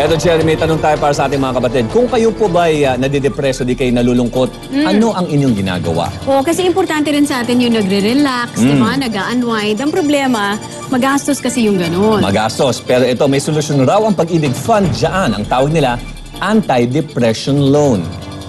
Eto, Cherry, may tanong tayo para sa ating mga kapatid. Kung kayo po ba'y nadidepreso, di kayo nalulungkot, ano ang inyong ginagawa? Oo, kasi importante rin sa atin yung nagre-relax, di ba? Nag-unwind. Ang problema, magastos kasi yung ganun. Magastos. Pero ito, may solusyon raw ang Pag-ibig Fund dyan. Ang tawag nila, anti-depression loan.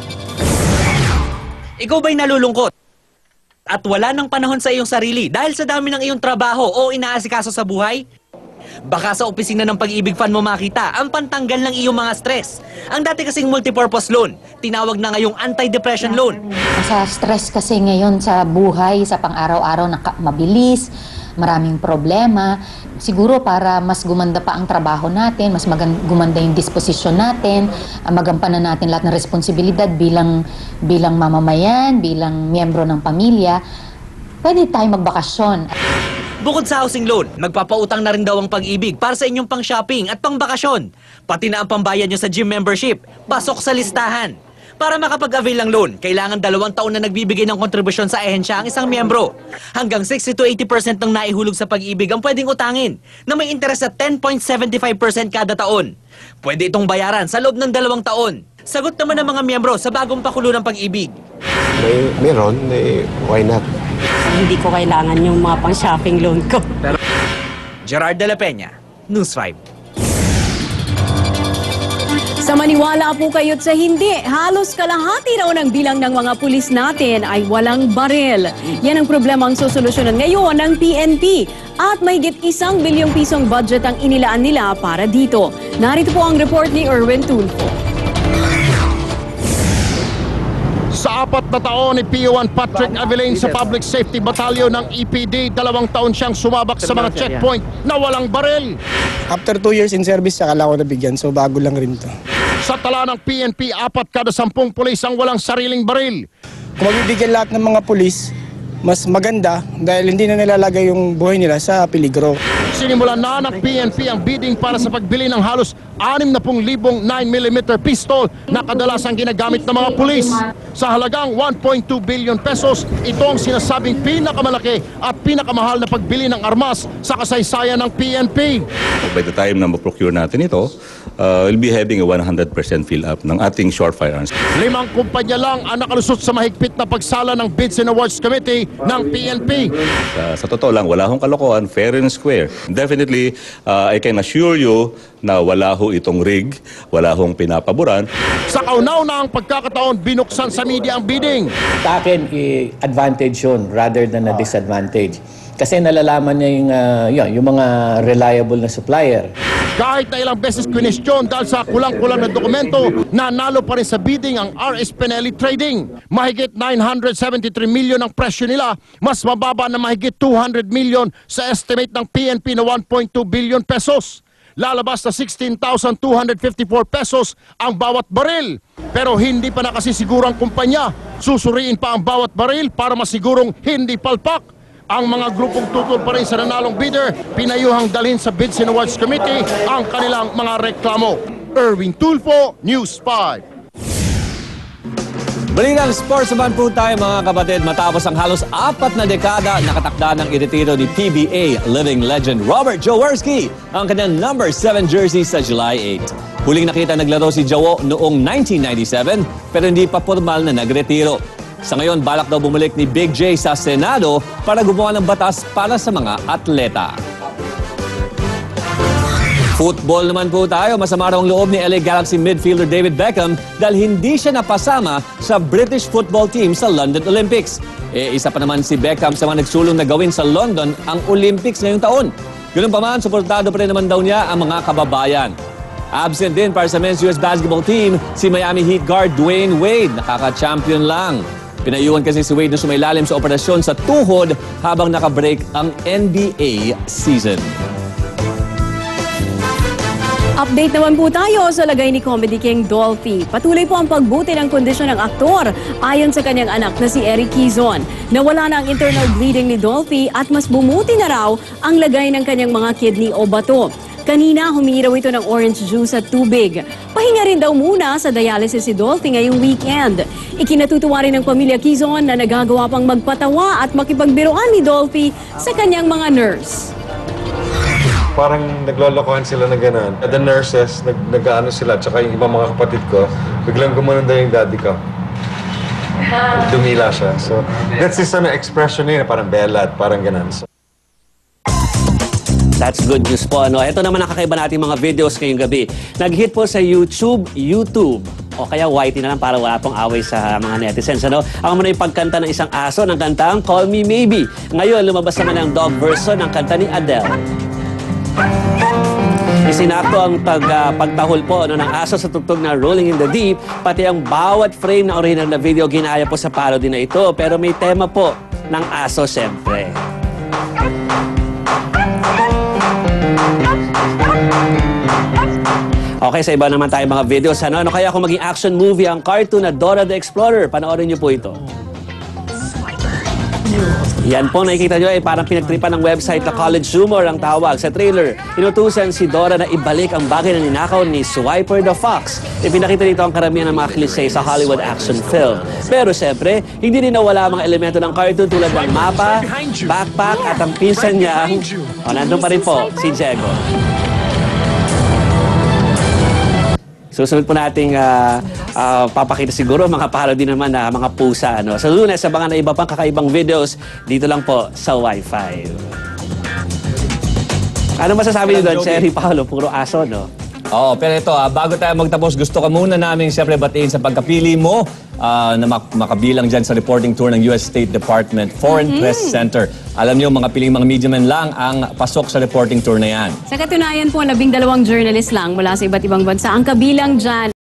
Ikaw ba'y nalulungkot? At wala ng panahon sa iyong sarili dahil sa dami ng iyong trabaho o inaasikaso sa buhay? Baka sa opisina ng Pag-ibig Fund mo makita ang pantanggal ng iyong mga stress. Ang dati kasing multipurpose loan, tinawag na ngayong anti-depression loan. Sa stress kasi ngayon sa buhay, sa pang-araw-araw na mabilis, maraming problema. Siguro para mas gumanda pa ang trabaho natin, mas gumanda yung disposisyon natin, magampanan natin lahat ng responsibilidad bilang mamamayan, bilang miyembro ng pamilya, pwede tayo magbakasyon. Bukod sa housing loan, magpapautang na rin daw ang Pag-ibig para sa inyong pang-shopping at pang-bakasyon. Pati na ang pambayad nyo sa gym membership, pasok sa listahan. Para makapag-avail ng loan, kailangan 2 taon na nagbibigay ng kontribusyon sa ehensya ang isang miyembro. Hanggang 60 to 80% ng naihulog sa Pag-ibig ang pwedeng utangin, na may interest sa 10.75% kada taon. Pwede itong bayaran sa loob ng 2 taon. Sagot naman ng mga miyembro sa bagong pakulo ng Pag-ibig. Meron, why not? Hindi ko kailangan yung mga pang-shopping loan ko. Gerard de la Peña, News 5. Sa maniwala po kayo't sa hindi, halos kalahati raw ng bilang ng mga pulis natin ay walang baril. Yan ang problemang sosolusyonan ngayon ng PNP. At mahigit 1 bilyong pisong budget ang inilaan nila para dito. Narito po ang report ni Erwin Tulfo. Sa 4 na taon ni PO1 Patrick Avilain sa Public Safety Battalion ng EPD, 2 taon siyang sumabak sa mga checkpoint na walang baril. After 2 years in service, saka lang ako nabigyan. So bago lang rin to. Sa tala ng PNP, 4 kada 10 pulis ang walang sariling baril. Kung mabibigyan lahat ng mga pulis, mas maganda dahil hindi na nilalagay yung buhay nila sa peligro. Sinimulan na ng PNP ang bidding para sa pagbili ng halos 60,000 9mm pistol na kadalasang ginagamit ng mga pulis. Sa halagang 1.2 billion pesos, ito ang sinasabing pinakamalaki at pinakamahal na pagbili ng armas sa kasaysayan ng PNP. By the time na ma-procure natin ito, we'll be having a 100% fill up ng ating short firearms. 5 kumpanya lang ang nakalusot sa mahigpit na pagsala ng Bids and Awards Committee ng PNP. Sa totoo lang, wala hong kalokohan, fair and square. Definitely, I can assure you na wala ho itong rig, wala hong pinapaboran. Sa kaunaunahang pagkakataon, binuksan sa media ang bidding. Sa akin, advantage yun rather than a disadvantage. Kasi nalalaman niya yung mga reliable na supplier. Kahit na ilang beses kwestiyon dahil sa kulang-kulang na dokumento, nanalo pa rin sa bidding ang RS Penelli Trading. Mahigit 973 million ang presyo nila, mas mababa na mahigit 200 million sa estimate ng PNP na 1.2 billion pesos. Lalabas na 16,254 pesos ang bawat baril. Pero hindi pa nakasisiguro ang kumpanya. Susuriin pa ang bawat baril para masigurong hindi palpak. Ang mga grupong tutol pa rin sa nanalong bidder, pinayuhang dalhin sa Bids and Awards Committee ang kanilang mga reklamo. Erwin Tulfo, News 5. Balikan sports naman po tayo mga kapatid. Matapos ang halos 4 na dekada, nakatakda ng iretiro ni PBA living legend Robert Jaworski ang kanyang number 7 jersey sa July 8. Huling nakita naglaro si Jawo noong 1997 pero hindi pa formal na nagretiro. Sa ngayon, balak daw bumalik ni Big J sa Senado para gumawa ng batas para sa mga atleta. Football naman po tayo. Masama raw ang loob ni LA Galaxy midfielder David Beckham dahil hindi siya napasama sa British football team sa London Olympics. Isa pa naman si Beckham sa mga nagsulong na gawin sa London ang Olympics ngayong taon. Ganun pa man, suportado pa rin naman daw niya ang mga kababayan. Absent din para sa men's US basketball team si Miami Heat guard Dwayne Wade. Nakaka-champion lang. Pinayuhan kasi si Wade na sumailalim sa operasyon sa tuhod habang nakabreak ang NBA season. Update naman po tayo sa lagay ni Comedy King Dolphy. Patuloy po ang pagbuti ng kondisyon ng aktor ayon sa kanyang anak na si Eric Quizon. Nawala na ang internal bleeding ni Dolphy at mas bumuti na raw ang lagay ng kanyang mga kidney o bato. Kanina, humingi raw ito ng orange juice at tubig. Pahinga rin daw muna sa dialysis si Dolphy ngayong weekend. Ikinatutuwa rin ng pamilya Quizon na nagagawa pang magpatawa at makipagbiruan ni Dolphy sa kanyang mga nurse. parang naglolokohan sila na gano'n. The nurses, nag-ano sila, tsaka yung ibang mga kapatid ko, biglang gumanon daw yung daddy ko. Dumila siya. So, that's his expression niya, parang belat, parang gano'n. So, That's good news po. Ano? Ito naman ang kakaiba nating mga videos ngayong gabi. Nag-hit po sa YouTube. O kaya YT na lang para wala pong away sa mga netizens. Ano? Ang muna yung pagkanta ng isang aso ng kantang Call Me Maybe. Ngayon, lumabas naman ang dog version ng kanta ni Adele. Isinakto ang pagtahol po ng aso sa tugtog na Rolling in the Deep, pati ang bawat frame na original na video ginaya po sa parody na ito. Pero may tema po ng aso siyempre. Okay, sa iba naman tayo mga videos. Ano kaya kung maging action movie ang cartoon na Dora the Explorer? Panoorin niyo po ito. Yan po, nakikita nyo parang pinagtripan ng website na College Humor ang tawag. Sa trailer, inutusan si Dora na ibalik ang bagay na ninakaw ni Swiper the Fox. Ipinakita dito ang karamihan ng mga klise sa Hollywood action film. Pero siyempre, hindi din nawala ang mga elemento ng cartoon tulad ng mapa, backpack at ang pinsan niyang... nandun pa rin po, si Diego. Susunod po nating papakita siguro mga parody naman na mga pusa. Ano? Sa Lunes, abangan na iba pang kakaibang videos dito lang po sa Wi-Fi. Ano masasabi niyo doon, Cherry Paolo? Puro aso, no? Oo, pero ito, bago tayo magtapos, gusto ka muna namin siyempre batiin sa pagkapili mo na makabilang dyan sa reporting tour ng US State Department Foreign Press Center. Alam niyo, mga piling mga media men lang ang pasok sa reporting tour na yan. Sa katunayan po, 12 journalist lang mula sa iba't ibang bansa ang kabilang dyan.